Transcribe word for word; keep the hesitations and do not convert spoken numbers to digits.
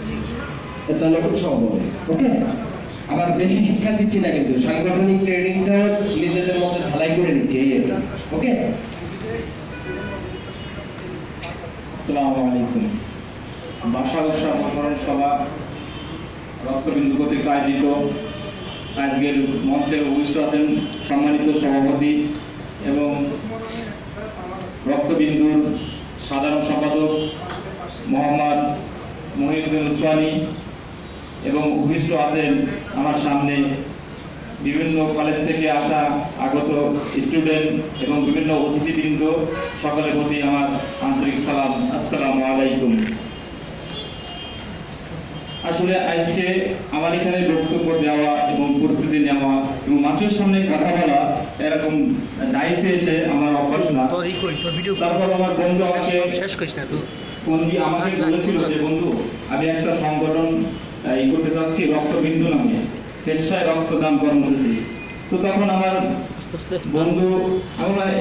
তাহলে উৎসব হবে। ওকে, আবার বেশি শিক্ষা দিচ্ছি না, কিন্তু সাংগঠনিক ট্রেনিংটা নিজেদের মধ্যে ঝালাই করে নিচ্ছি এই আর কি। ওকে, আসসালামু আলাইকুম। ভাষা উৎসব স্মরণ সভা রক্তবিন্দু কর্তৃক আয়োজিত আজকের মঞ্চে উপস্থিত আছেন সম্মানিত সভাপতি এবং রক্তবিন্দুর সাধারণ সম্পাদক মোহাম্মদ মহিউদ্দিন উসমানী, এবং উপস্থিত আছেন আমার সামনে বিভিন্ন কলেজ থেকে আসা আগত স্টুডেন্ট এবং বিভিন্ন অতিথিবৃন্দ। সকলের প্রতি আমার আন্তরিক সালাম, আসসালামু আলাইকুম। আসলে আজকে আমার এখানে বক্তব্য দেওয়া এবং প্রস্তুতি নেওয়া এবং মানুষের সামনে কথা বলা এরকম ডাইসে এসে আমার অভ্যাস না। তারপর আমার বন্ধু আমাকে ফোন দিয়ে আমাকে বলেছিল যে বন্ধু, আমি একটা সংগঠন ই করতে চাচ্ছি রক্তবিন্দু নামে, স্বেচ্ছায় রক্তদান কর্মসূচি। তো তখন আমার বন্ধু আমরা